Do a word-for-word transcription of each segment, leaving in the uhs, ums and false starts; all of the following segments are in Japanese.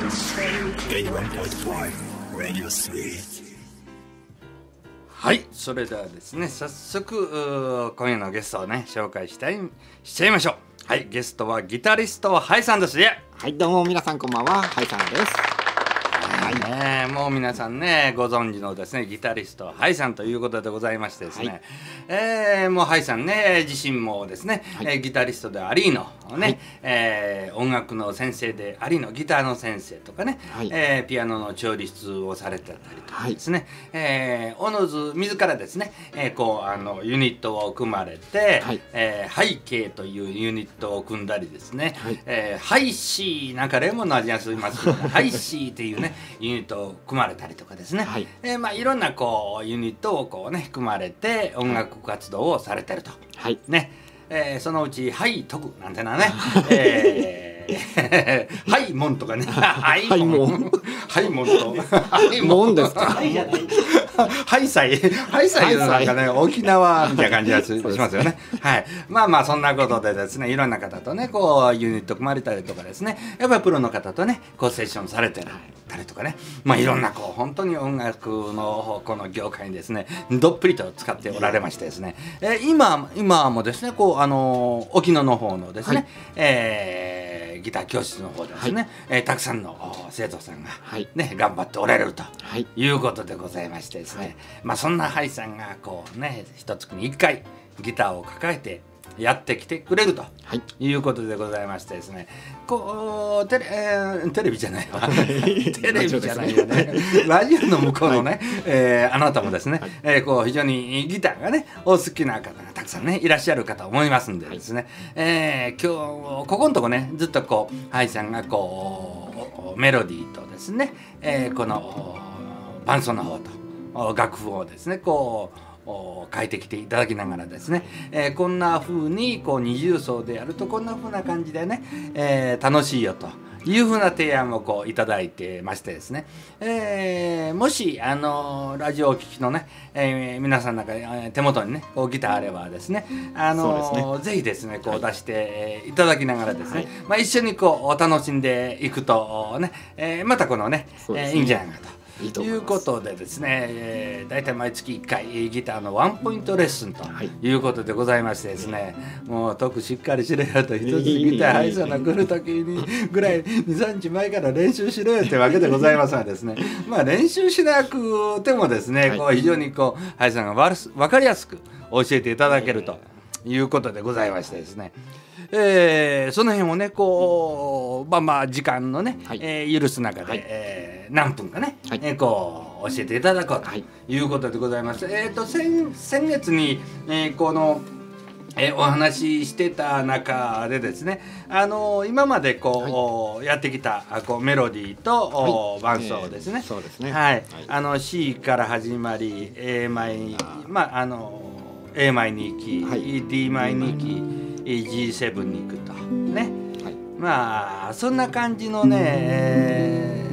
はい、それではですね、早速今夜のゲストをね紹介したいしちゃいましょう。はい、ゲストはギタリストハイさんです。 はい、どうも皆さんこんばんは、ハイさんです。 はいね、もう皆さんねご存知のですねギタリストハイさんということでございましてですね、はい、えー、もうハイさんね自身もですね、はい、ギタリストでありのね、はい、えー、音楽の先生でありのギターの先生とかね、はい、えー、ピアノの調律をされてたりとかですね、はい、えー、おのず自らですね、えー、こうあのユニットを組まれて、はい、えー、背景というユニットを組んだりですね、はい、えー、ハイシーなんかレモンの味がしますけど、ね、ハイシーっていうねユニットを組まれたりとかですね、はい、えー、まあいろんなこうユニットをこうね組まれて音楽活動をされてると、はい、ね、えー、そのうち「はい徳」なんてなね、えー、はいもんとかね、はいもん、はいもんと、はいもんですか。はいじゃない。ハイサイ、ハイサイなんかね沖縄みたいな感じがしますよね。はい、まあまあそんなことでですねいろんな方とねこうユニット組まれたりとかですね、やっぱりプロの方とねこうセッションされてたりとかね、まあいろんなこう本当に音楽のこの業界にですねどっぷりと使っておられましてですね、えー、今今もですねこうあの沖縄の方のですね、はい、えー、ギター教室の方でですね、はい、えー、たくさんの生徒さんがね、はい、頑張っておられるということでございましてですね、はい、まあそんなハイさんがこうね一月に一回ギターを抱えてやってきてくれるということでございましてですね、こうテレ、えー、テレビじゃないわテレビじゃないよねラジオの向こうのね、はい、えー、あなたもですね、はい、えー、こう非常にギターがねお好きな方がたくさんねいらっしゃるかと思いますんでですね、はい、えー、今日ここのとこねずっとこうハイさんがこうメロディーとですね、えー、この伴奏の方と楽譜をですねこう書いてきていただきながらですね、えー、こんな風にこう二重奏でやるとこんな風な感じでね、えー、楽しいよという風な提案をこういただいてましてですね、えー、もしあのラジオをお聞きのね、えー、皆さんなんか手元にねこうギターあればですね、あの、ね、ぜひですねこう出していただきながらですね、はい、まあ、一緒にこう楽しんでいくとね、えー、またこのね、えー、いいんじゃないかと。いいということでですね、えー、大体毎月いっかいギターのワンポイントレッスンということでございましてですね、はい、もう徳しっかりしろよと、一つギターハイさんの来る時にぐらいにさんにちまえから練習しろよってわけでございますがですねまあ練習しなくてもですね、はい、こう非常にこうハイさんが分かりやすく教えていただけるということでございましてですね、えー、その辺をねこうまあまあ時間のね、はい、えー、許す中で、はい、えー、何分かね、はい、えー、こう教えていただこうということでございまして、はい、えー、と 先, 先月に、えー、この、えー、お話ししてた中でですね、あのー、今までこう、はい、やってきたこうメロディーと、はい、伴奏ですね、 えー、そうですね、 はい、はい、あの C から始まり A マイまああの A マイに行き、はい、D マイに行きジーセブン に行くとね、はい、まあそんな感じのね、え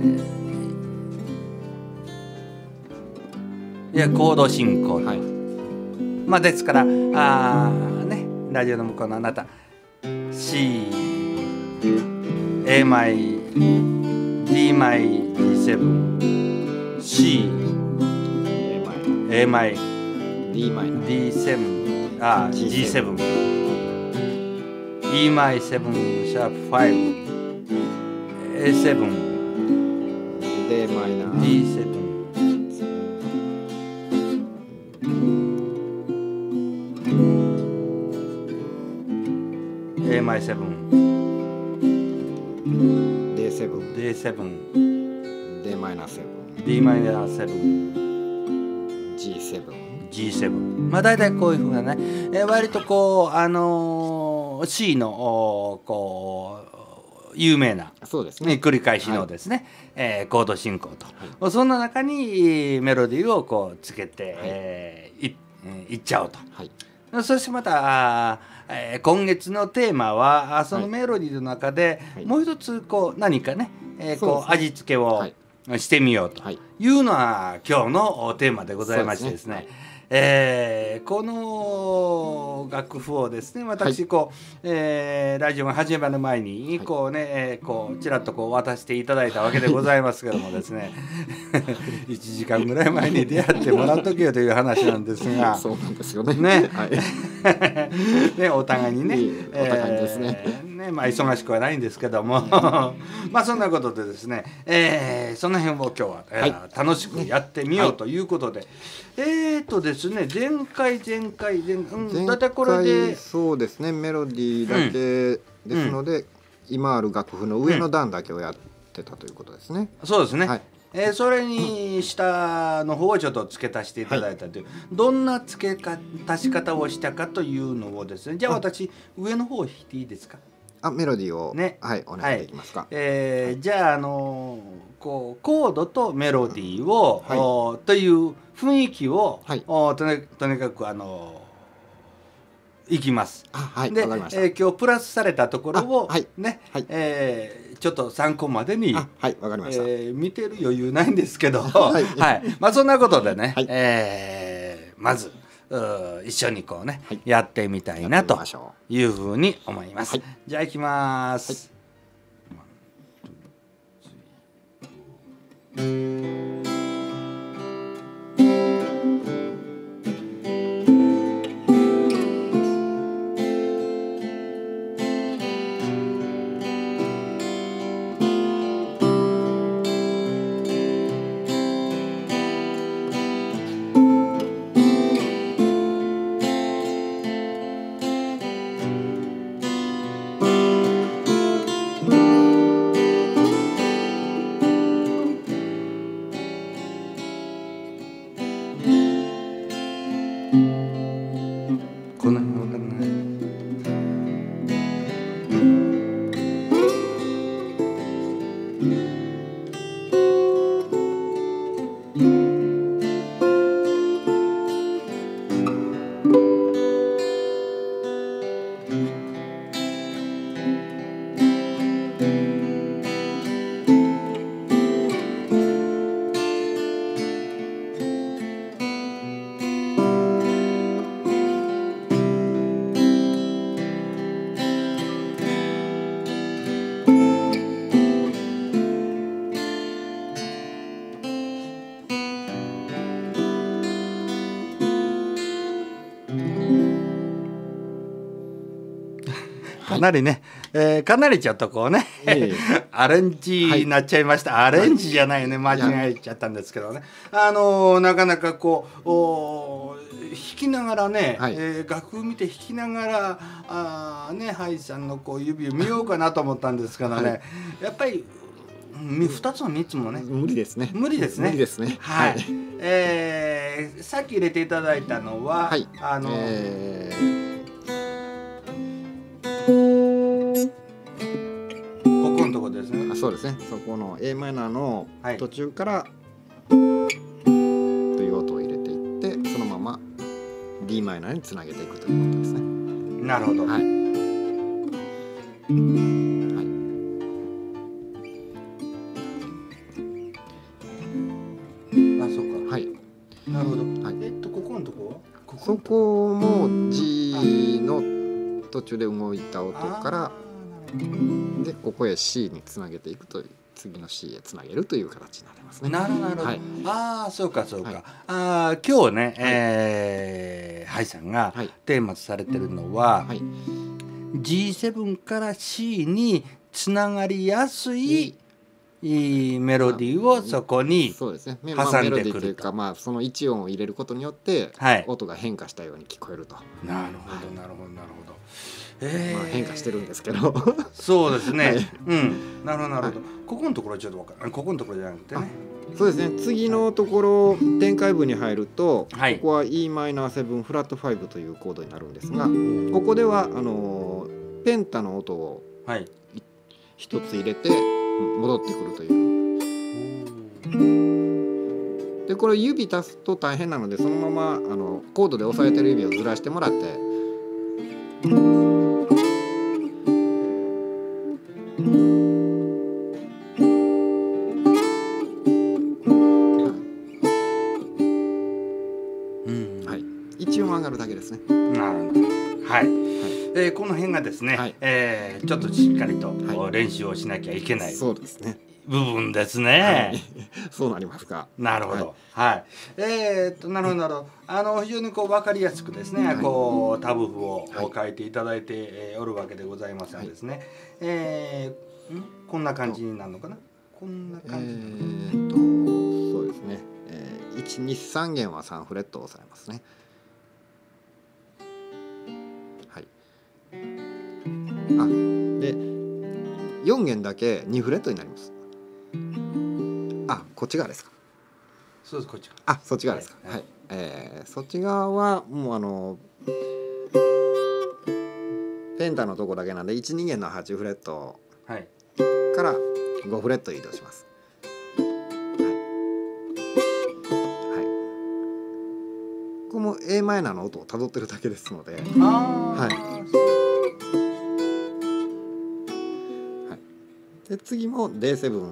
ー、いやコード進行、はい、まあですからあねラジオの向こうのあなた C A マイ D マイ ジーセブン C A マイ D マイ D セブン あ ジーセブンE マイセブンシャープファイブ エーセブン D マイナーディーセブン A マイセブン D セブンディーセブン D マイナーセブン D マイナーセブンジーセブンジーセブン まあ大体こういうふうなね、えー、割とこうあのー、C のこう有名なそうですね繰り返しのですね、はい、えー、コード進行と、はい、そんな中にメロディーをこうつけて、はい、えー、い, いっちゃおうと、はい、そしてまた、えー、今月のテーマはそのメロディーの中でもう一つこう何かね、えー、こう味付けをしてみようというのは今日のテーマでございましてですね、 えーこの楽譜をですね私こう、えーラジオが始まる前にこうね、えーこうちらっとこう渡していただいたわけでございますけどもですねいちじかんぐらい前に出会ってもらうときよという話なんですがそうなんですよね。 ねはい。 ね、お互いにね、 いいお互いにですねえーね、まあ忙しくはないんですけどもまあそんなことでですね、えーその辺を今日は、えーはい楽しくやってみようはいということで、えーとですね前回前回前、うん、 前だいたいこれ回でそうですね、メロディーだけですので、今ある楽譜の上の段だけをやってたということですね。 そうですね、 はい。 えーそれに下の方をちょっと付け足していただいたという、どんな付けか足し方をしたかというのをですね、じゃあ私上の方を弾いていいですか。 あ、メロディーを、 ねはい、お願いできますか。 えーじゃあ、あのーこうコードとメロディーを、 はいおという雰囲気を、 はいおとにとにかくあのーいきます。 あ、はい、 で、 わかりました。 えー今日プラスされたところを、 あはいね、 はいえーちょっと参考までに、 あ、はい、わかりました。 えー見てる余裕ないんですけど、 はいはい、まあそんなことでね、 はいえーまずうー一緒にこうね、 はいやってみたいなやってとみましょいうふうに思います。 はいじゃあ行きます。この辺わかんない。かなりね、えーかなりちょっとこうね、 ええアレンジになっちゃいました、アレンジじゃないね、間違えちゃったんですけどね、あのーなかなかこうおー弾きながらね、 はいえー楽譜見て弾きながらあーねハイさんのこう指を見ようかなと思ったんですけどね、 はいやっぱりみふたつもみっつもね無理ですね。 無理ですね。 無理ですね。 はい、 はい。 えーさっき入れていただいたのは、 はい。 あのえーここのとこですね。 あ、そうですね。そこの エーマイナーのはい途中から、という音を入れていって、そのまま ディーマイナーにつなげていくということですね。 なるほど。 はい。はい。 あ、そうか。 はい。 なるほど。 はいえっとここのとこは？こそこも G の途中で動いた音からでここへ C につなげていくという次の C へつなげるという形になりますね。 なるほどなるほど。 はいああそうかそうか。 はいああ今日ね、えーハイさんがはいテーマとされてるのは、 はいジーセブン から C につながりやすい、いいメロディーをそこにそうですね。メ挟んでくるとまあメロディーというかまあその一音を入れることによって、 はい音が変化したように聞こえると、 なるほどなるほどなるほど。えーまあ、変化してるんですけどそうですね。 はいうん。なるほどなるほど。 はここのところはちょっとわかる。ここのところじゃなくてね。 そうですね。次のところ展開部に入ると、 はいここは イーマイナーセブンフラットファイブというコードになるんですが、ここではあのーペンタの音をはい。 一つ入れて戻ってくるという。でこれ指足すと大変なのでそのままあのコードで押さえてる指をずらしてもらってうん。 はい上がるだけですね。 なるほど。はい。えー、この辺がですね、はい、えー、ちょっとしっかりと、はい、練習をしなきゃいけない。 そうですね。 部分ですね。 はい、そうなりますか。 なるほど。はい。はい、えー、っとなるほどなるほど。あの非常にこう分かりやすくですね、はい、こうタブ譜を書いていただいて、えー、おるわけでございますがですね。はい、えー、んこんな感じになるのかな。こんな感じ。えー、っとそうですね。えー、いち、に、さん弦はさんフレットを押さえますね。はい。あ、でよん弦だけにフレットになります。あ、こっち側ですか。 そうです、こっち側。 あ、そっち側ですか。はい。はい、えー、そっち側はもうあのペンタのとこだけなんでいち、に弦のはちフレットからごフレット移動します。はい。はい。ここも エー マイナーの音をたどってるだけですので。 ああ。はい。 で次も ディーセブン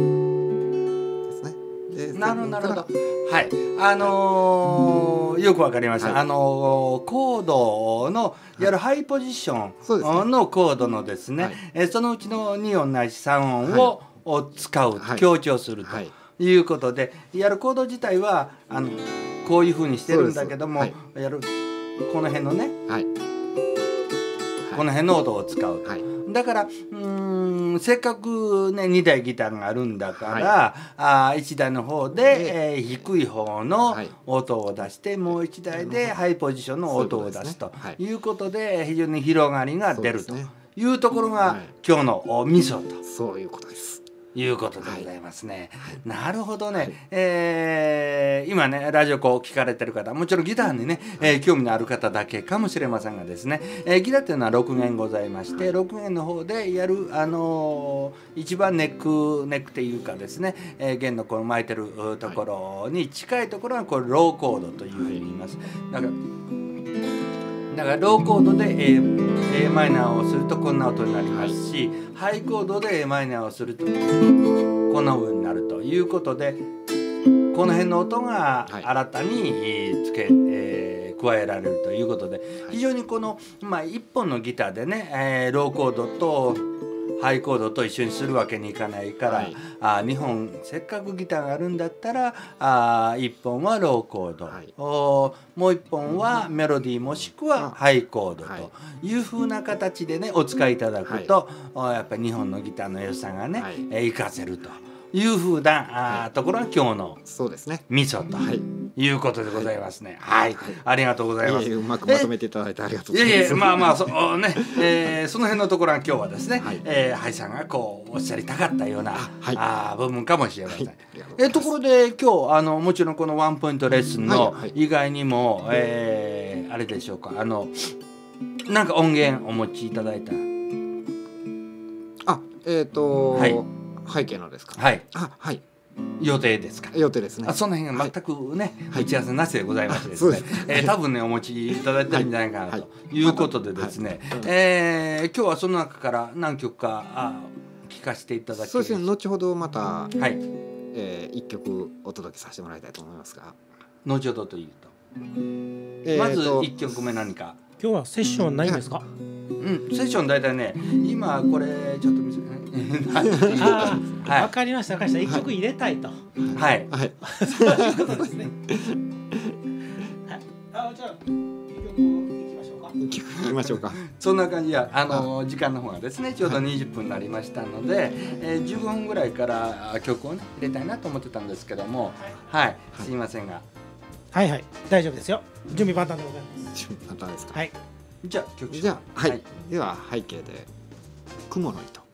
ですね。 なるほどなるほど。はい。あのー、よくわかりました。はい、あのー、コードのいわゆるハイポジションのコードのですね、はい、えそのうちのに音ないしさん音を、はい、使う、はい、強調するということで、いわゆるコード自体はあのこういうふうにしてるんだけども、はい、いわゆるこの辺のね、はい、この辺の音を使う。はい、だからうーんせっかくねにだいギターがあるんだから、はい、あいちだいの方で、えー、低い方の音を出して、はい、もういちだいでハイポジションの音を出すということで非常に広がりが出るというところが今日のミソと。 そういうことです。 いうことでございますね。はい、なるほどね、はい、えー、今ねラジオこう聞かれてる方もちろんギターにね、えー、興味のある方だけかもしれませんがですね、えー、ギターっていうのはろく弦ございまして、ろく弦の方でやる、あのー、一番ネックネックっていうかですね、えー、弦のこの巻いてるところに近いところがこれローコードというふうに言います。だからだからローコードで A, A マイナーをするとこんな音になりますし、ハイコードで A マイナーをするとこんな風になるということで、この辺の音が新たにつけ、えー、加えられるということで、非常にこの、まあ、いっぽんのギターでね、えー、ローコードとハイコードと一緒にするわけにいかないから、はい、あにほんせっかくギターがあるんだったらあいっぽんはローコード、はい、おもういっぽんはメロディーもしくはハイコードというふうな形でねお使いいただくと、はい、やっぱりにほんのギターの良さがね、はい、活かせるというふうなあところが今日のミソと。はいいうことでございますね。はい、はい、ありがとうございます。 いやいやうまくまとめていただいてありがとうございます。 いやいやまあまあそね、えー、その辺のところは今日はですね、はい、えー、ハイさんがこうおっしゃりたかったような、はい、あ部分かもしれません。はい、えところで今日あのもちろんこのワンポイントレッスンの以外にも、はいはい、えー、あれでしょうか、あのなんか音源お持ちいただいた。 あえっ、ー、と、はい、背景のですか。 はい。 あはい。 予定ですか。 予定ですね。 あその辺が全くね、はい、打ち合わせなしでございましてですね、えー、多分ねお持ちいただいてるんじゃないかなということでですね、はいはい、えー、今日はその中から何曲かあ聴かせていただき、 そうですね、後ほどまた、はい、えー、いっきょくお届けさせてもらいたいと思いますが、 後ほどというと、えー、まずいっきょくめ何か。 今日はセッションないんですか。 うん、セッション大体ね今これちょっと見せああ、わかりましたわかりました。一曲入れたいと。 はいはい。 そういうことですね。あ、じゃあ一曲いきましょうか。 一曲いきましょうか。 そんな感じや、あの時間の方がですねちょうどにじゅっぷんになりましたので、えー、じゅうごふんぐらいから曲をね入れたいなと思ってたんですけども、はい、すいませんが。 はいはい大丈夫ですよ。準備万端でございます。 準備万端ですか。 はい。 じゃあ曲じゃあはい、はい、では背景で雲の糸。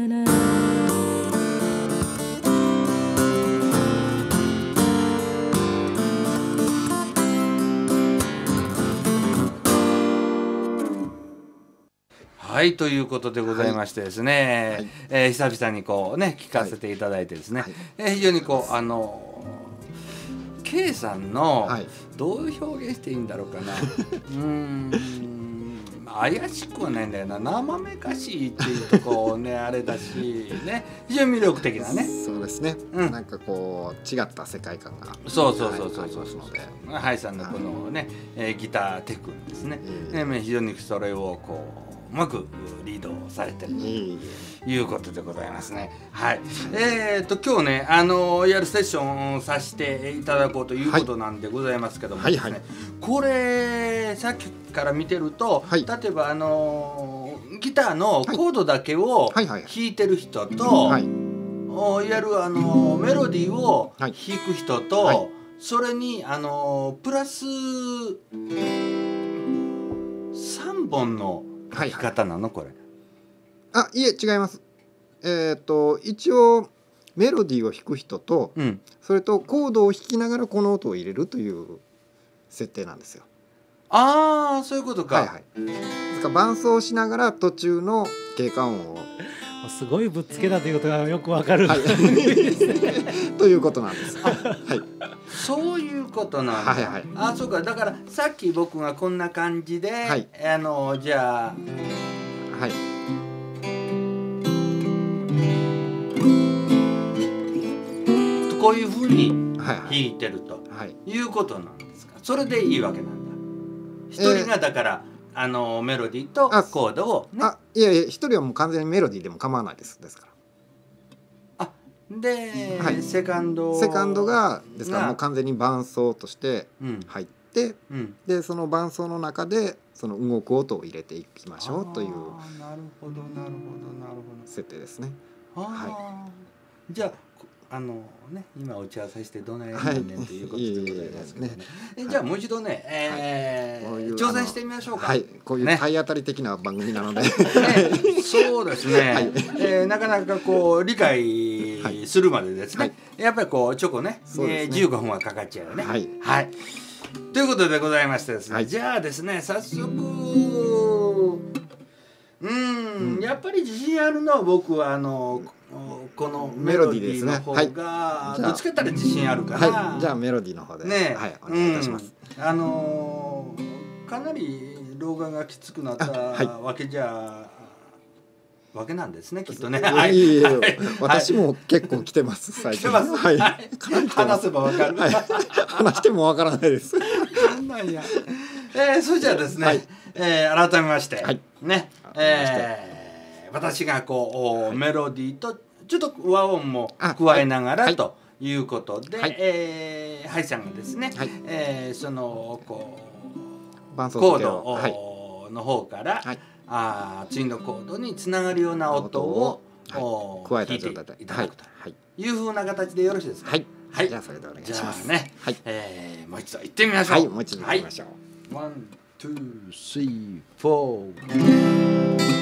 はい、ということでございましてですね、はい、えー、久々にこうね聞かせていただいてですね、はい、えー、非常にこうあの K さんの、はい、どういう表現していいんだろうかなうーん怪しくはないんだよな、生めかしいっていうとこねあれだしね、非常に魅力的なね。 そうですね、うん、なんかこう違った世界観がそうそうそうそうそうそうそうハイさんのこのね、えー、ギターテクンですね、えー、非常にそれをこううまくリードされてるということでございますね。はい。えー、と今日ねあのやるセッションをさせていただこうということなんでございますけどもですね、はいはいはい、これさっきから見てると、はい、例えばあのギターのコードだけを弾いてる人と、はいはいはい、いわゆるあのメロディーを弾く人と、はい、それにあのプラスさんぼんの弾き方なのこれ。 あ、いえ違います。えっと一応メロディーを弾く人と、うん、それとコードを弾きながらこの音を入れるという設定なんですよ。 ああ、そういうことか。 はいはい。ですから伴奏しながら途中の経過音をすごいぶっつけだということがよくわかる、はい、 ということなんです。はい。 そういうことなんだ。はいはい。あ、そうか。だからさっき僕がこんな感じで、はい、あのじゃあ、はい。こういうふうに弾いてると、はい、いうことなんですか。それでいいわけなんだ。一人がだから、えー、あのメロディーとコードを、ね、 あ、いやいや、一人はもう完全にメロディーでも構わないですですから。 あ、で、はい、セカンドセカンドがですからもう完全に伴奏として入って、うん、でその伴奏の中でその動く音を入れていきましょうという。 なるほどなるほどなるほど設定ですね。 はい。じゃああのね、今打ち合わせしてどないやねんねんということでございますけどね。じゃあもう一度ね、えーはい、挑戦してみましょうか。 はい、こういう体当たり的な番組なので、ね、 そうですね、はい、えー、なかなかこう理解するまでですね、はい、やっぱりこうちょこね、ねえー、じゅうごふんはかかっちゃうよね。はい、はい、ということでございましてですね、はい、じゃあですね早速うん、うん、やっぱり自信あるのは僕はあのこのメロディーの方がどっちかって言ったら自信あるから、 はい、じゃあメロディーの方で、ね、はい、お願いいたします。 うん、あのー、かなり老眼がきつくなったわけじゃ、わけなんですね、きっとね。 はい、いやいや、私も結構来てます最近。 はい、話せばわかる。はい、 話してもわからないです。 そんなんや。えー、それじゃあですね、はい、えー、改めまして、はい、ね、えー私がこう、はい、メロディーとちょっと和音も加えながら、はい、ということで、はい、えー、ハイさんがですね、はい、えー、そのこうコード、はい、の方から、はい、あ次のコードにつながるような音を、はい、加えていただくというふうな形でよろしいですか。はい、 はい、じゃあそれでお願いします。 じゃあね、はい、えー、もう一度行ってみましょう。 はい、もう一度行ってみましょう。 ワン、ツー、スリー、フォー。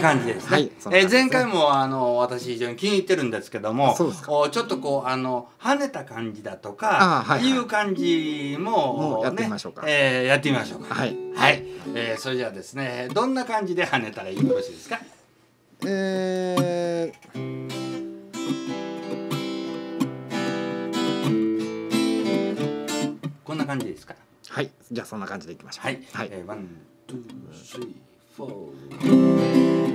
感じですね。 はいそんなえー感じですね前回もあの私非常に気に入ってるんですけども、 あそうですかおちょっとこうあの跳ねた感じだとあかはいはいいう感じももうやってみねましょうかえーやってみましょうか。 はいはい。えーそれじゃあですね、どんな感じで跳ねたらよろしいですか。 えーこんな感じですか。 はいじゃあそんな感じでいきましょうはい。 はいえーワン、ツー、スリー、フォー。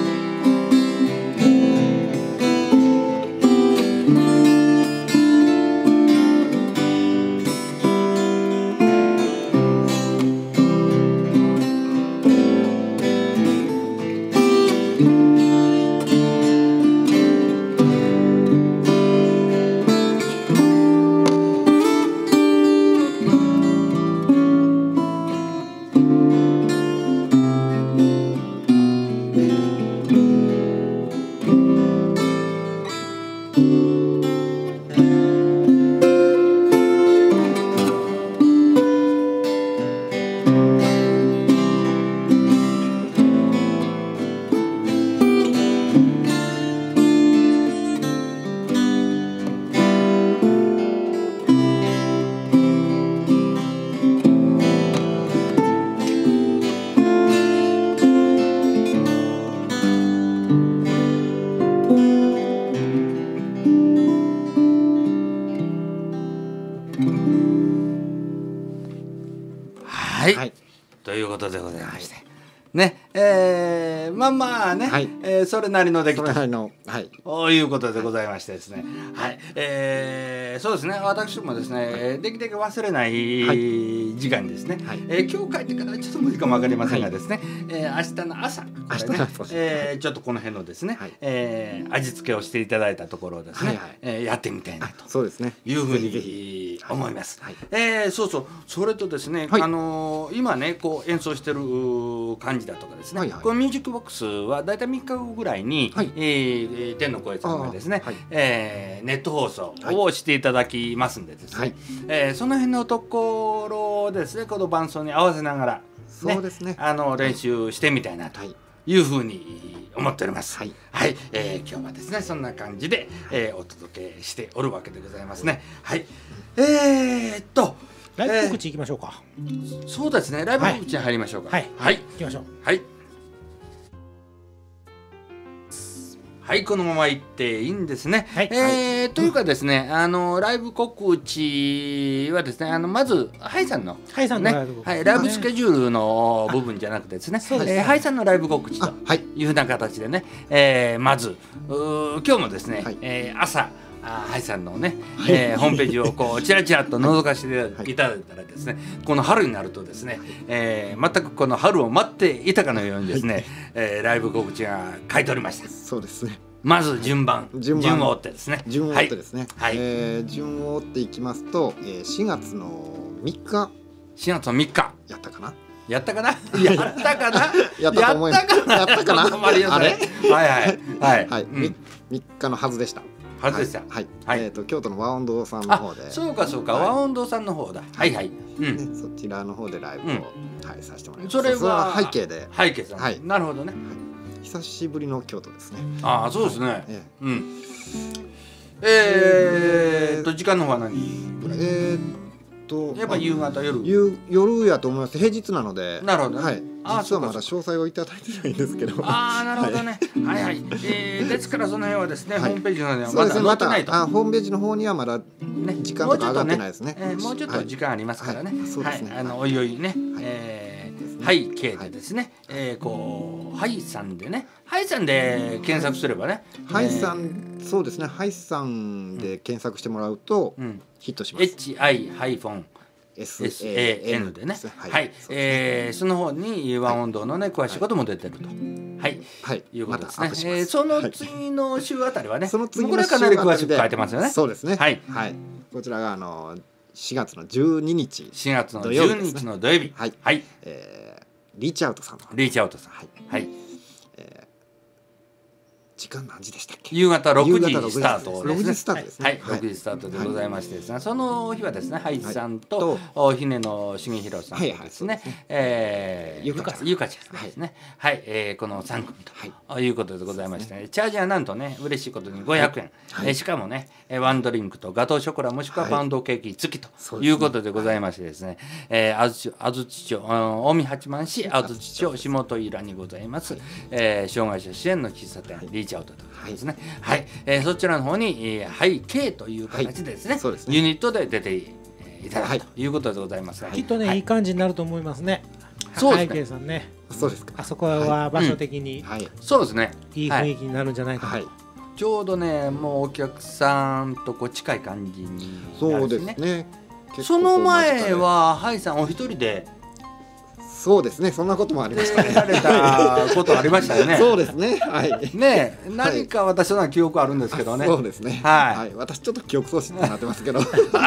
はい、 はいということでございまして、ね、えー、まあまあね、 はいえーそれなりの出来とそれなりのはいということでございましてですね、はい、えー、そうですね、私もですね、できるだけ忘れないは時間にですね、 はいえー今日帰ってからちょっと無理かもわかりませんがですね、えー明日の朝、これね明日の朝えーちょっとこの辺のですね、 はいえー味付けをしていただいたところをですね、 はいはいえーやってみたいなと。 そうですねいうふうぜひぜに思います。 はいえーそうそう、それとですね、 はいあのー今ねこう演奏してる感じだとかですね、 はいはいこのミュージックボックスはだいたいみっかごぐらいに、 はいえー天の声さんがですね、 あーはいえーネット放送をしていただきますんでですね、 はいえーその辺のところをですねこの伴奏に合わせながら、 そうですねあの練習してみたいなとはいいうふうに思っております。 はい、 はい、えー今日はですねそんな感じで、えーお届けしておるわけでございますね。はい、えー、っとライブ告知いきましょうか。 そうですね、ライブ告知に入りましょうか。 はいはい、 行きましょう。 はい。はい、このまま行っていいんですね。 はいえーというかですね、あのライブ告知はですね、あのまずハイさんのハイさんのねライブ告知はい、ライブスケジュールの部分じゃなくてですね、 そうですえーハイさんのライブ告知とあはいいうふうな形でね、えーまずうー今日もですね、 はいえー朝あーハイさんのね、えーホームページをこうチラチラと覗かせていただいたらですね、この春になるとですね、えー全くこの春を待っていたかのようにですね、えーライブ告知が書いておりました。 そうですねまず順番順番を追ってですね、 順を追ってですね、 はいはいえー順を追っていきますと、えー、しがつのみっかしがつのみっかやったかなやったかなやったかなやったと思いますやったかなやったかなあれあれはいはいはい、 はい、 うんみみっかのはずでしたはずでしたはい、はいはいえー、と京都の和音堂さんのあ方でそうかそうか、 はい和音堂さんの方だはいはい、うん、 ね、そちらの方でライブを、はい、させてもらいますそれは背景で背景さん、 はいなるほどね久しぶりの京都ですねああそうですね、 えうんえー、っと時間の方は何ぐらい、 えー、っとやっぱ夕方夜夕夜やと思います平日なのでなるほどねはい、 あ実はまだそう詳細をいただいてないんですけどああなるほどねはいはい、えー、ですからその辺はですね、 はいホームページの方にはそうですねままだ載ってないと、 たあホームページの方にはまだね時間とか上がってないですねえーもうちょっと時間ありますからね。 はいはいそうですねはいあのおいおいね、 はいえーですね背景でですね、えーこうハイさんでね、ハイさんで検索すればね、 ハイさん、そうですねハイさんで検索してもらうとえーうん、 ヒットします、 エイチアイ ハイフォン エスエーエヌ でね、 ははい、 い、そうですねえーその方に和音堂のね詳しいことも出てると、はい、 はい、 いうことですね。 またアップしますえーそのはい次の週あたりはね、 その次のこれはかなり詳しく書いてますよね。 そうですねはいはい、こちらがあのしがつのじゅうににち、 しがつの土じゅうに曜日ですねちの土曜日、 はいはい、 えーリーチアウトさんの方リーチアウトさん、 はいはい、 えー時間何時でしたっけ？ 夕方ろくじ夕方スタートですね。 ろくじスタートですね。 はい、ろくじスタートでございましてですね、その日はですね、ハイさんとおひねの重弘さんとですね、えーゆかちゃんゆかちゃんですね、はい、えーこのさん組ということでございましてね、チャージはなんとね、嬉しいことにごひゃくえん、えーしかもね、ワンドリンクとガトーショコラもしくはパウンドケーキ付きということでございましてですね、えー安土安土町、近江八幡市安土町下戸井浦にございます、えー障害者支援の喫茶店リーチアウトというですね、はい、えーそちらの方に、えー、ハイ K という形でですね、 そうですねユニットで出ていただくということでございますが、 きっとね、いい感じになると思いますね。 そうですね背景さんね、 そうですか。 あそこは場所的にはいそうですね、 いい雰囲気になるんじゃないかはい。 と。 ちょうどね、もうお客さんとこう近い感じになそうでるんですすね。 ね。 結構その前こう間近ではハイさんお一人でそうですね。そんなこともありましたね。 出られたことありましたよね。 そうですね。はい。 ねえ、何か私の記憶あるんですけどね。 そうですね。 はいはい。私ちょっと記憶喪失になってますけど。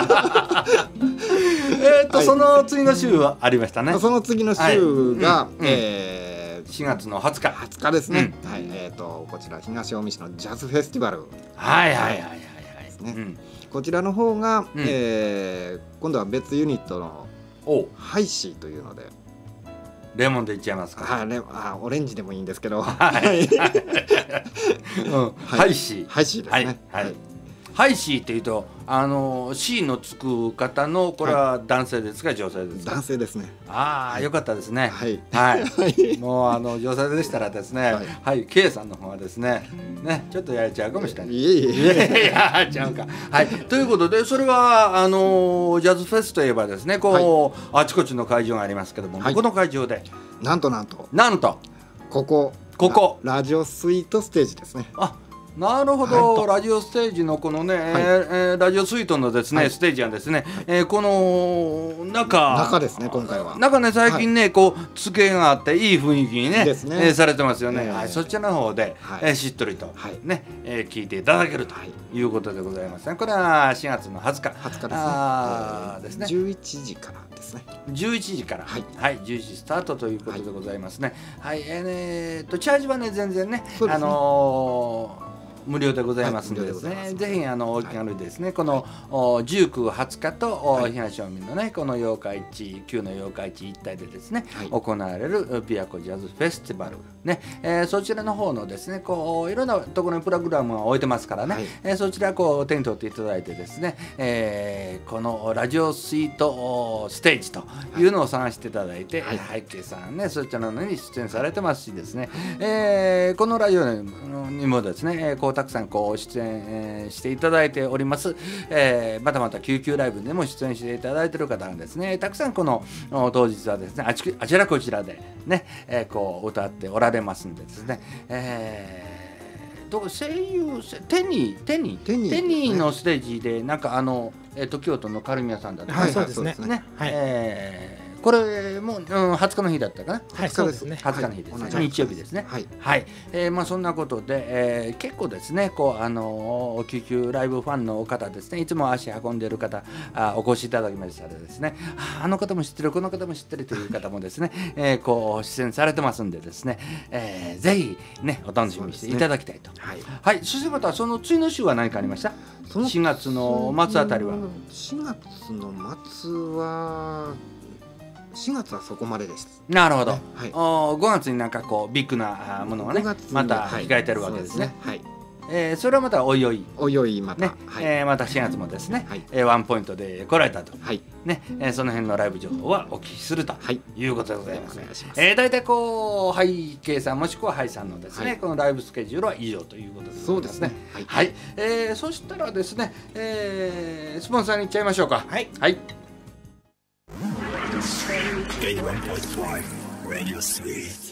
えっと、 はいその次の週はありましたね。 その次の週がはいうんえーしがつのはつか。 はつかですね。はい。えっとこちら東近江市のジャズフェスティバル。 はいはいはいはいはい。 ねうんこちらの方がうんえー今度は別ユニットのお、 ハイシーというので。 レモンでいっちゃいますか。 あレあオレンジでもいいんですけど。 はいうん、ハイシー。 ハイシーですね。 はいはいハイシーっていうと、あの C のつく方のこれは男性ですか、女性ですか。 男性ですね。 ああ、よかったですね。 はい。 はい。 はい。 もうあの女性でしたらですね、 はいはい、K さんの方はですね、ね、ちょっとやれちゃうかもしれない。 いえいいえ。 やいやちゃうか。はい。ということで、それはあのジャズフェスといえばですね、こう、あちこちの会場がありますけども、 はいこの会場でなんとなんとなんとここここララジオスイートステージですね。 あ。なるほど、 はいラジオステージのこのね、えーえーラジオスイートのですね、 はいステージはですね、えーこの中中ですね今回は。 なんかね最近ね、こう机があっていい雰囲気にねですねえーされてますよね、 えーはい、そちらの方で、 はいえーしっとりと、 はいねえー聞いていただけるということでございますね。これはしがつのはつかはつかですね。えーあーですねじゅういちじからですね。 じゅういちじから、 はいはい、じゅういちじスタートということでございますね。はい、えーねえーっとチャージはね全然ね、 そうですねあのー無料でございますのでですね、 はい無料でございますぜひあのお気軽にですね、このおじゅうく、はつかと、おはい東庶民のねこの八日市旧の八日市一帯でですね、 はい行われるピアコジャズフェスティバルね、えーそちらの方のですねこういろんなところにプログラムを置いてますからね、 はいえーそちらこう手に取っていただいてですね、えーこのラジオスイートステージというのを探していただいて、 はい背景さんねそちらの方に出演されてますしですね、えーこのラジオにもですね、えーこうたくさんこう出演、えーしていただいております、えーまたまた救急ライブでも出演していただいている方がですねたくさんこのお当日はですねあちあちらこちらでね、えーこう歌っておられますんでですね、えーどこ声優せテニーテニーテニーですねテニーのステージでなんかあの、えー、と京都のカルミヤさんだったかなはい、そうですね。 そうね、 はいえーこれも、うん、はつかの日だったかなはい、そうですね。 はつかの日ですね、 はい同じ日曜日ですね。 はい。 はい、えーまあ、そんなことで、えー結構ですねこう、あのー救急ライブファンの方ですねいつも足運んでいる方あお越しいただきましたらですねああの方も知ってるこの方も知ってるという方もですね、えーこう出演されてますんでですね、えーぜひねお楽しみにしていただきたいと。 はい。 はい、そしてまたその次の週は何かありました？ そのしがつの末あたりは。 しがつの末はしがつはそこまでです。 なるほど。 はい。 おごがつになんかこうビッグなあものがねごがつにまたはい控えてるわけですね。 そうはい。 えーそれはまたおいおいおいおいまた。 ね、 はい。 えーまたしがつもですね、 はいえーワンポイントで来られたと、 はい。 ねえーその辺のライブ情報はお聞きするとはい。 いうことでございます。 お願いしますえー、大体こう背景さんもしくはハイさんのですね、 はいこのライブスケジュールは以上ということでございますね。 そうですね。はい。 はい、えーそしたらですね、えースポンサーに行っちゃいましょうか。 はい。 はい。 エイティワンポイントファイブ Radio Suite。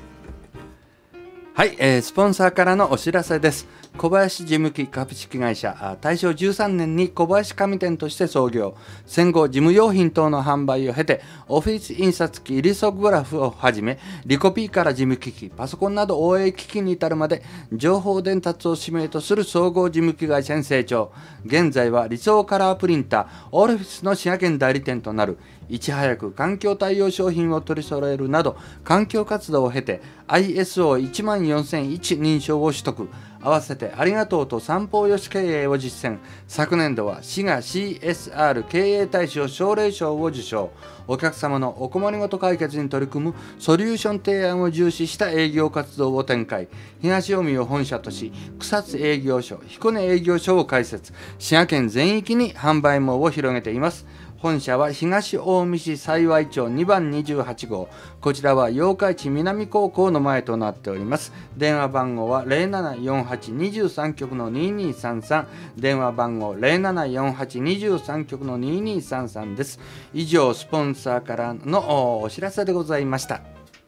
はい、えースポンサーからのお知らせです。小林事務機株式会社あ大正じゅうさんねんに小林紙店として創業、戦後事務用品等の販売を経てオフィス印刷機リソグラフをはじめリコピーから事務機器パソコンなど応援機器に至るまで情報伝達を使命とする総合事務機会社に成長。現在は理想カラープリンターオルフィスの滋賀県代理店となるいち早く環境対応商品を取り揃えるなど環境活動を経て アイエスオーいちまんよんせんいち 認証を取得。合わせてありがとうと三方よし経営を実践。昨年度は滋賀 シーエスアール 経営大賞奨励賞を受賞。お客様のお困りごと解決に取り組むソリューション提案を重視した営業活動を展開。東近江を本社とし草津営業所、彦根営業所を開設。滋賀県全域に販売網を広げています。本社は東近江市幸町にばんにじゅうはちごう。こちらは八日市南高校の前となっております。電話番号は ゼロななよんはちにさん 局のににさんさん。電話番号 ゼロななよんはちにさん 局のににさんさんです。以上スポンサーからのお知らせでございました。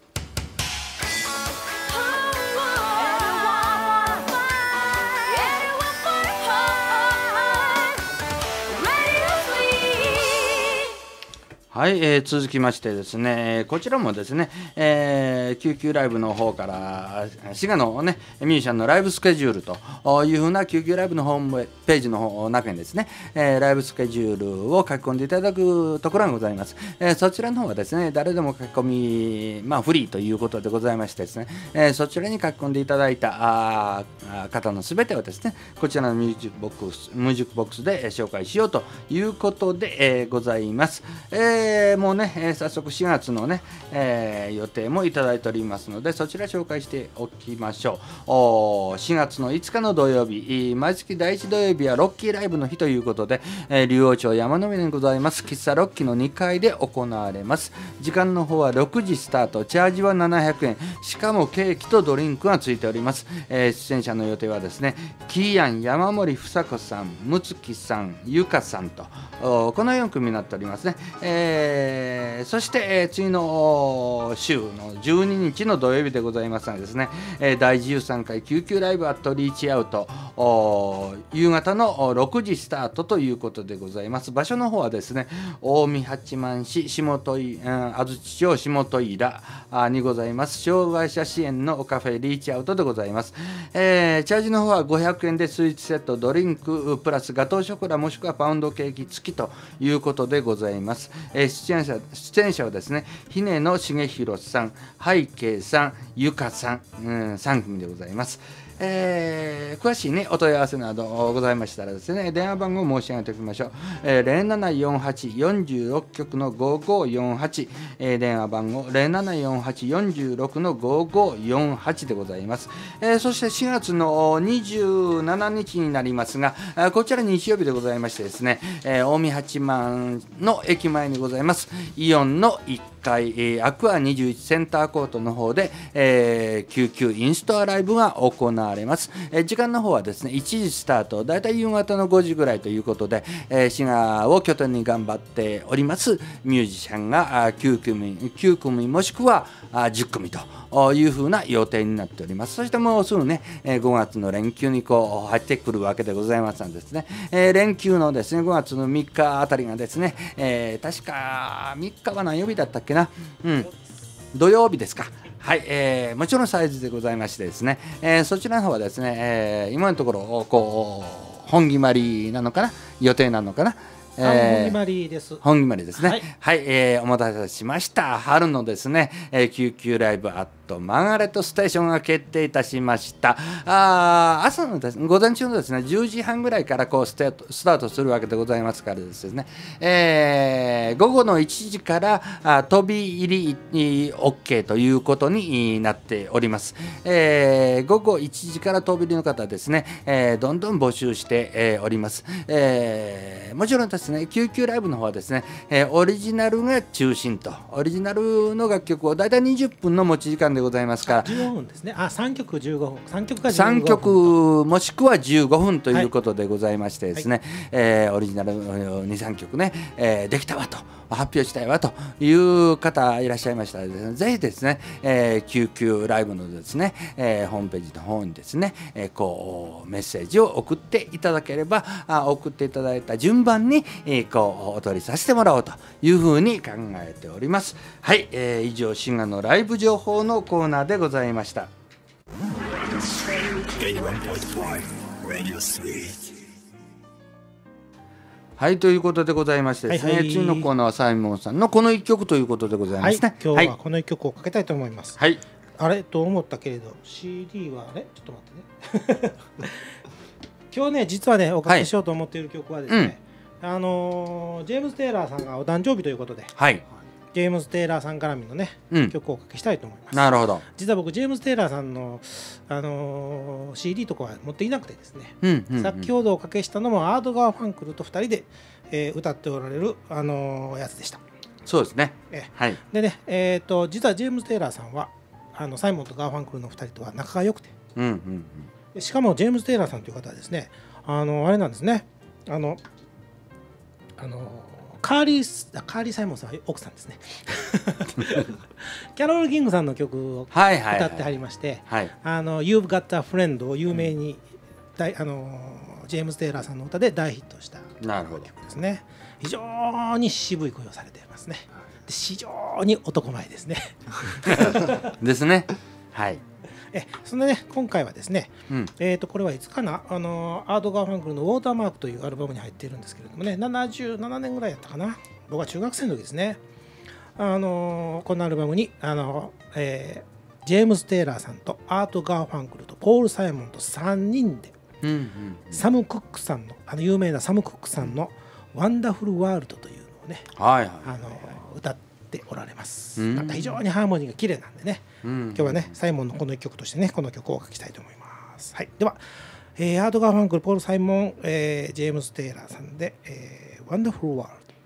はい、えー、続きましてですね、こちらもですね、えー、救急ライブの方から滋賀のねミュージシャンのライブスケジュールというふうな救急ライブのホームページの中にですね、えー、ライブスケジュールを書き込んでいただくところがございます。えー、そちらの方はですね、誰でも書き込み、まあ、フリーということでございましてですね、えー、そちらに書き込んでいただいたあ方のすべてをですね、こちらのミュージックボックス、ミュージックボックスで紹介しようということで、えー、ございます。えーえー、もうね、えー、早速しがつのね、えー、予定もいただいておりますので、そちら紹介しておきましょう。おしがつのいつかの土曜日、毎月だいいち土曜日はロッキーライブの日ということで、えー、竜王町山の上にございます喫茶ロッキーのにかいで行われます。時間の方はろくじスタート、チャージはななひゃくえん、しかもケーキとドリンクがついております。えー、出演者の予定はですね、キーヤン、山森房子さん、むつきさん、ゆかさんとこのよん組になっておりますね。えー、そして、えー、次の週のじゅうににちの土曜日でございますがですね、えー、だいじゅうさんかい救急ライブアットリーチアウト、夕方のろくじスタートということでございます。場所の方はですね、近江八幡市下戸井、安土町下戸井らにございます障害者支援のカフェリーチアウトでございます。えー、チャージの方はごひゃくえんでスイーツセット、ドリンクプラスガトーショコラもしくはパウンドケーキ付きということでございます。えー、出演者出演者はですね、ひねのしげひろさん、背景さん、ゆかさん、うん、さん組でございます。えー、詳しいねお問い合わせなどございましたらですね、電話番号を申し上げておきましょう。えー、ゼロななよんはちよんろく局のごごよんはち、えー、電話番号ゼロななよんはちよんろくのごごよんはちでございます。えー、そしてしがつのにじゅうしちにちになりますが、こちら日曜日でございましてですね、えー、近江八幡の駅前にございますイオンのいっかい、えー、アクアにじゅういちセンターコートの方で、えー、救急インストアライブが行われます。えー、時間の方はですねいちじスタート、だいたい夕方のごじぐらいということで、えー、滋賀を拠点に頑張っておりますミュージシャンがきゅう組きゅう組もしくはじゅっ組というふうな予定になっております。そしてもうすぐねごがつの連休にこう入ってくるわけでございますのでですね、えー、連休のですねごがつのみっかあたりがですね、えー、確かみっかは何曜日だったっけな、うん、土曜日ですか。はい、えー、もちろんサイズでございましてですね、えー、そちらの方はですね、えー、今のところこう本決まりなのかな、予定なのかな、 えー、本決まりです。 本決まりですね。はい、はい、えー、お待たせしました。春のですね、えー、救急ライブアットマーガレットステーションが決定いたしました。あ朝のですね、午前中のですねじゅうじはんぐらいからこうスタート、スタートするわけでございますからですね、えー、午後のいちじからあ飛び入り OK ということになっております。えー、午後いちじから飛び入りの方ですね、えー、どんどん募集して、えー、おります。えー、もちろんですね救急ライブの方はですね、えー、オリジナルが中心と、オリジナルの楽曲をだいたいにじゅっぷんの持ち時間でございますから、 じゅうごふんですね。あ、さんきょくじゅうごふん、さんきょくかじゅうごふん、 さんきょくもしくはじゅうごふんということでございましてですね、はい、えー、オリジナルにさんきょくね、えー、できたわと発表したいわという方いらっしゃいましたらですね、ぜひですね、えー、救急ライブのですね、えー、ホームページの方にですね、えー、こうメッセージを送っていただければ、あ送っていただいた順番に、えー、こうお取りさせてもらおうというふうに考えております。はい、えー、以上滋賀のライブ情報のコーナーでございました。 はいということでございましてですね、 はいはい、 次のコーナーはサイモンさんのこの一曲ということでございますね。 はい、今日はこの一曲をかけたいと思います。 はい、 あれと思ったけれど シーディー はあれちょっと待ってね今日ね実はねおかけしようと思っている曲はですね、はい、あのー、ジェームズ・テイラーさんがお誕生日ということで、はい、ジェームズ・テイラーさん絡みのね、うん、曲をおかけしたいと思います。 なるほど。 実は僕ジェームズ・テイラーさんの、あのー、シーディー とかは持っていなくてですね、うんうんうん、先ほどおかけしたのもアート・ガーファンクルとふたりで、えー、歌っておられる、あのー、やつでした。 そうですね、 えはい、でね、えー、と実はジェームズ・テイラーさんはあのサイモンとガーファンクルのふたりとは仲が良くて、うんうんうん、しかもジェームズ・テイラーさんという方はですね、あのあれなんですね、あのあのカーリーカーリー・サイモンさんは奥さんですねキャロル・キングさんの曲を歌ってはりまして、はいはいはい、あの You've Got a Friend を有名に、うん、あのジェームズ・テイラーさんの歌で大ヒットした曲ですね。非常に渋い声をされていますね。で非常に男前ですねですね。はい。 えそんなね今回はですね、うん、えーとこれはいつかな、あのアート・ガーファンクルのウォーターマークというアルバムに入っているんですけれどもね、ななじゅうななねんぐらいやったかな、僕は中学生の時ですね。あのこのアルバムにあの、えー、ジェームズ・テイラーさんとアート・ガーファンクルとポール・サイモンとさんにんで、うんうんうん、サム・クックさんのあの有名なサム・クックさんのワンダフルワールドというのをね、はいはい、あの歌っておられます。また非常にハーモニーが綺麗なんでね、うん、今日はねサイモンのこの一曲としてねこの曲をお書きたいと思います。はい、では、えー、アート・ガーファンクル、ポール・サイモン、えー、ジェームズ・テイラーさんで、えー、ワンダフルワールド。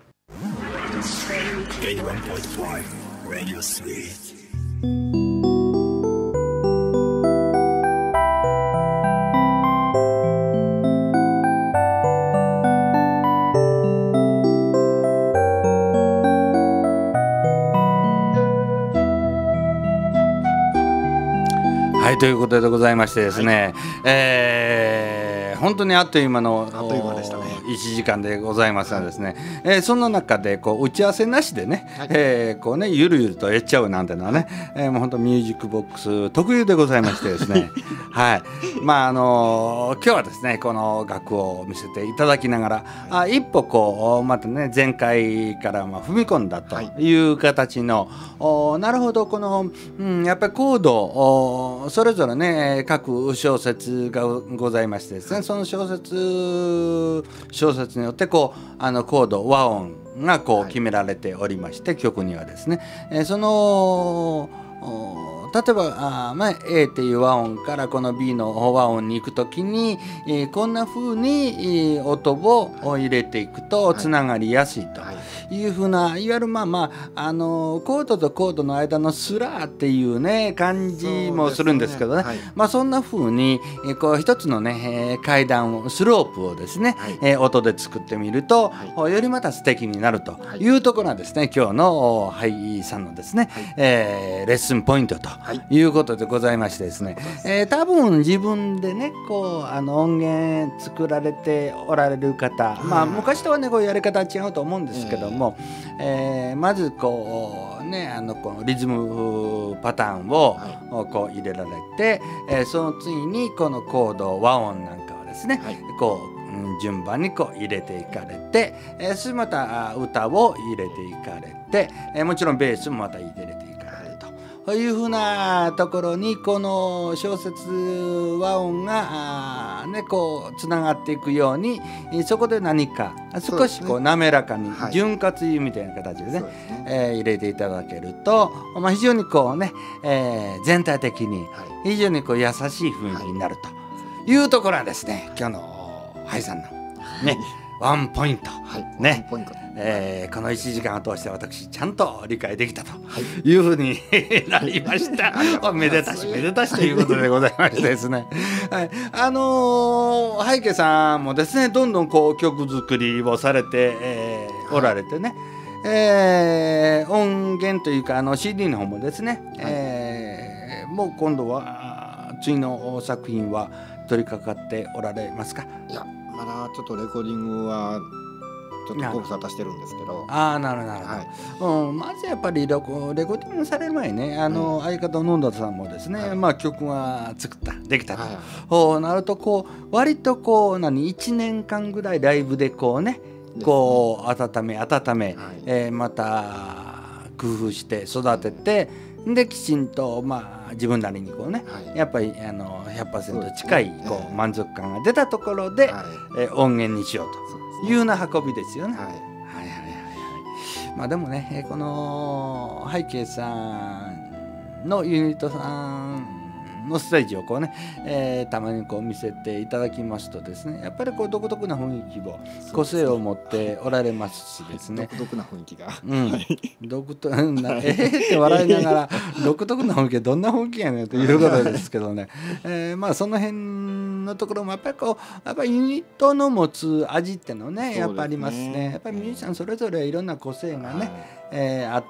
はいということでございましてですね、はい、えー、本当にあっという間のあっという間でしたね。 いちじかんでございますがですね、はい、えー、その中でこう打ち合わせなしでね、はい、えー、こうねゆるゆるとやっちゃうなんてのはね、えー、もう本当ミュージックボックス特有でございましてですねはい、まああのー、今日はですねこの楽を見せていただきながら、はい、あ一歩こうまたね前回からまあ踏み込んだという形の、はい、なるほどこの、うん、やっぱりコードそれぞれね各小説がございましてですね、その小説小説によってこうあのコード和音がこう決められておりまして、はい、曲にはですね、えー、その例えばあ、まあ、A っていう和音からこの B の和音に行くときに、えー、こんな風に、えー、音を入れていくとつながりやすいというふうな、はいはい、いわゆるまあまあ、あのー、コードとコードの間のスラーっていうね感じもするんですけどね、はい、まあ、そんな風に、えー、こう一つのね、えー、階段をスロープをですね、はい、えー、音で作ってみると、はい、よりまた素敵になるというところがですね今日のハイさんのですね、はい、えー、レッスンポイントということでございましてですね、えー、多分自分でねこうあの音源作られておられる方、まあ昔とはねこういうやり方は違うと思うんですけども、えー、まずこうねあのこのリズムパターンをこう入れられて、えー、その次にこのコード和音なんかをですね、はい、こう順番にこう入れていかれて、えー、そしてまた歌を入れていかれて、えー、もちろんベースもまた入れていかれてというふうなところにこの小説和音がねこうつながっていくようにそこで何か少しこう滑らかに潤滑油みたいな形でね、はい、えー、入れていただけると、まあ、非常にこうね、えー、全体的に非常にこう優しい雰囲気になるというところなんですね、今日のハイさんのねワンポイント、はい、ね、ワンポイント、えー、このいちじかんを通して私ちゃんと理解できたというふうになりました、はい、めでたしめでたしということでございましてですね、はい、あのー、ハイケさんもですねどんどんこう曲作りをされて、えー、おられてね、えー、音源というかあの シーディー の方もですね、はい、えー、もう今度は次の作品は取り掛かっておられますか？ いやまだちょっとレコーディングはちょっとご無沙汰してるんですけど、 ああなるほどなるほど、はい、うん、まずやっぱりレコ、レコーディングされる前にねあの、うん、相方の野田さんもですね、はい、まあ曲は作ったできたと、はい、そうなるとこう割とこう何いちねんかんぐらいライブでこうねこう温め温め、 はいえーまた工夫して育ててできちんとまあ自分なりにこうね、 はいやっぱりあの ひゃくパーセント 近いそうですねこう満足感が出たところで、 はいえー音源にしようそうとですねいうような運びですよね。 はいはいはいはいはい。まあでもね、えーこの背景さんのユニットさんのステージをこうね、えーたまにこう見せていただきますとですね、やっぱりこう独特な雰囲気を個性を持っておられますしですね。 独特な雰囲気が、 うん、独特なえーって笑いながら独特な雰囲気はどんな雰囲気やねんということですけどね、えーまあその辺のところもやっぱりこうやっぱりユニットの持つ味ってのねやっぱありますね。やっぱりミュージシャンそれぞれいろんな個性がね、えーあって、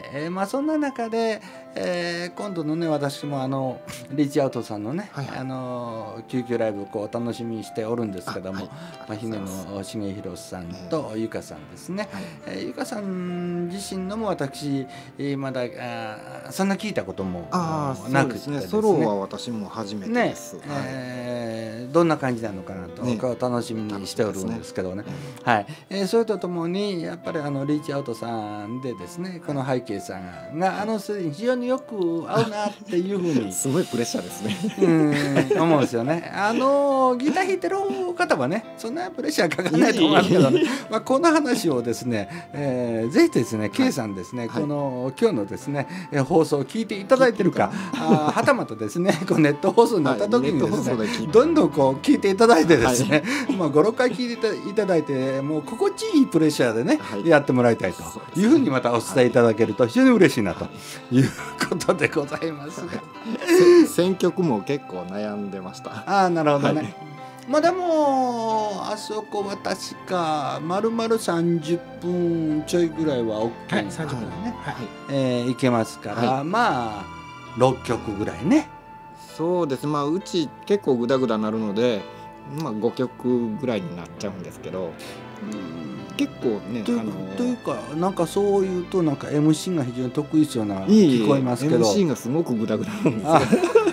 えーまあそんな中で、えー今度のね私もあのリーチアウトさんのね、 はいはいあの救急ライブをこう楽しみにしておるんですけども、 あはいまあ、ひねの重弘さんとゆかさんですね。 はいえーゆかさん自身のも私、えーまだあーそんな聞いたこともああなくてそうですねソロは私も初めてねです、はいえーどんな感じなのかなと、 ね僕は楽しみにしておるんですけどね。 えはい、えーそれとともにやっぱりあのリーチアウトさんでですねこの背景さんがあのステージに非常によく合うなっていうふうにえすごいプレッシャーですねうん思うんですよね。あのギター弾いてる方はねそんなプレッシャーかかんないと思いますけどね、まあ、この話をですね、えー、ぜひですね K さんですね、 はいこの今日のですねえー放送を聞いていただいてるかあーはたまたですねこうネット放送になった時にですね、 はいネット放送で聞いてどんどんこう聞いていただいてですね、まあご、ろっかい聞いていただいてもう心地いいプレッシャーでね、 はいやってもらいたいとそうですねいうふうにまたお伝えいただけると非常に嬉しいなということでございますが。 せ選曲も結構悩んでましたああなるほどね、 はいまあでもあそこは確かまるまるさんじゅっぷんちょいぐらいは OK はい、さんじゅっぷんね、 はいえーいけますから、 はまあろっきょくぐらいね。 そうですまあうち結構グダグダなるのでまあごきょくぐらいになっちゃうんですけど結構ねというあのというかなんかそういうとなんか エムシー が非常に得意そうようないい聞こえますけどエムシー がすごくグダグダなんですよあ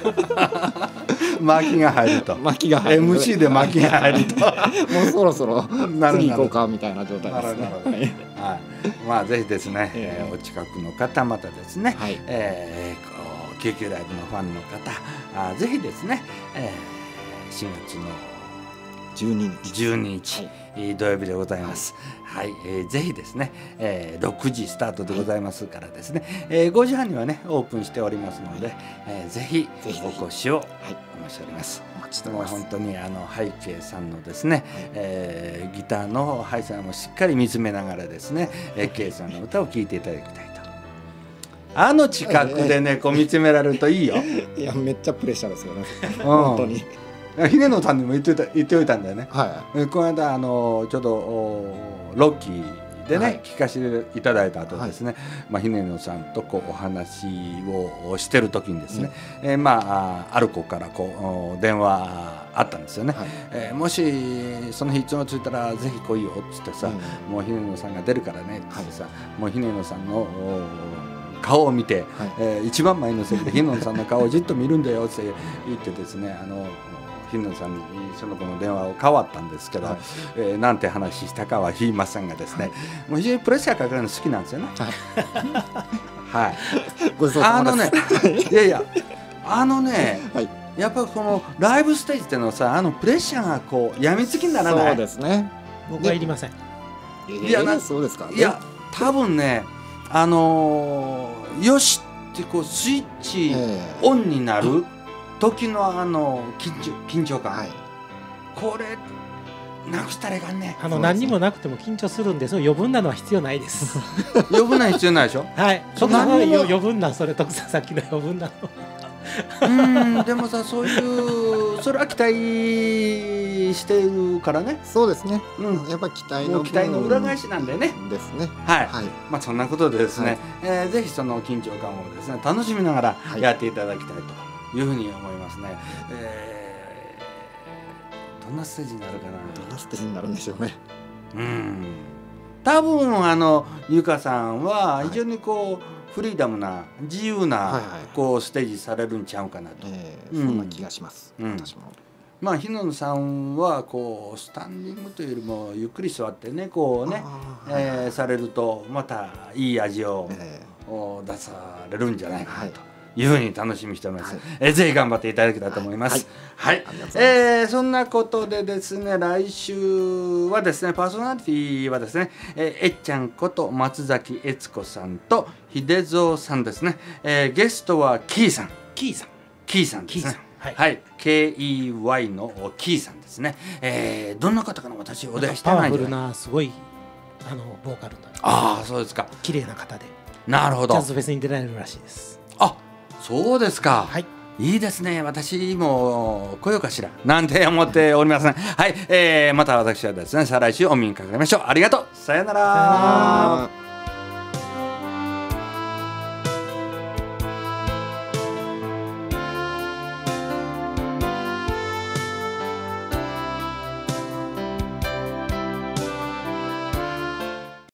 巻きが入ると巻きが入るエムシー で巻きが入るともうそろそろなるほど次行こうかみたいな状態ですねなるほどはいはい、まあぜひですね、 えええーお近くの方またですね、 はいえーこう救急ライブのファンの方あぜひですね、えーしがつのじゅうににちじゅうににち、 はいえー土曜日でございます。はい、えーぜひですね、えーろくじスタートでございますからですね、えーごじはんにはねオープンしておりますので、えーぜひぜひぜひお越しをはいお待ちしております。 お待ちしておりますもう本当にあの背景さんのですね、えーギターのハイさんもしっかり見つめながらですね、えー、K さんの歌を聴いていただきたいと。あの近くでね、こう見つめられるといいよ。 いやめっちゃプレッシャーですよねうん本当にひねのさんにも言ってた言っておいたんだよね。 はえこの間あのちょうどおロッキーでね、 はい聞かせていただいた後ですね、まあ、ひねのさんとこうお話をしてる時にですね、えーまああある子からこうお電話あったんですよね、 はいえーもしその日一応ついたらぜひ来いよっつってさ、 うんもうひねのさんが出るからねっつってさ、もうひねのさんのお顔を見て、 はいえー一番前の席でひねのさんの顔をじっと見るんだよって言ってですねあのひねのさんにその子の電話を代わったんですけど、 はいえーなんて話したかは言いませんがですね、もう非常にプレッシャーかけるの好きなんですよね。はい、 ごちそうあのさまですねいやいやあのねはいやっぱこのライブステージっていうのはさあのプレッシャーがこうやみつきにならない。 そうですね僕はいりません。 いやなえーそうですかいや多分ねあのーよしってこうスイッチええオンになる時のあの緊張緊張感、 はいこれなくしたらいかんね。 あの何にもなくても緊張するんで、その余分なのは必要ないです。 余分な必要ないでしょ。 はい。 そ徳さんは何にも余分なそれ徳さんさっきの余分なの。 うんでもさそういうそれは期待してるからね。 そうですねうんやっぱ期待のもう期待の裏返しなんでね。 ですねはい。 はいまあそんなことでですね、 はいえーぜひその緊張感をですね楽しみながらはいやっていただきたいというふうに思いますね。えーどんなステージになるかな。 どんなステージになるんでしょうねうん。多分あのゆかさんは非常にこう、フリーダムな自由な、 はいはいこうステージされるんちゃうかなと。 ええうんそんな気がしますうん私もまあ日野さんはこうスタンディングというよりもゆっくり座ってねこうね、えー、されるとまたいい味を、えー、出されるんじゃないかなというふうに楽しみにしております、はい、えー、ぜひ頑張っていただけたらと思います。はい、はい、えー、そんなことでですね来週はですねパーソナリティはですね、えー、えっちゃんこと松崎悦子さんと秀蔵さんですね、えー、ゲストはキーさんキーさんキーさんですね。はい、はい、ケーイーワイ のキーさんですね、えー、どんな方かな私お出ししてないんじゃない。 パワフルなすごいあのボーカルだ。 ああそうですか。 綺麗な方で。 なるほど。 ジャズフェスに出られるらしいです。 あそうですか。 はい。 いいですね。私も来ようかしらなんて思っておりますね。はい、えー、また私はですね再来週お見にかかりましょう。ありがとう。さよなら。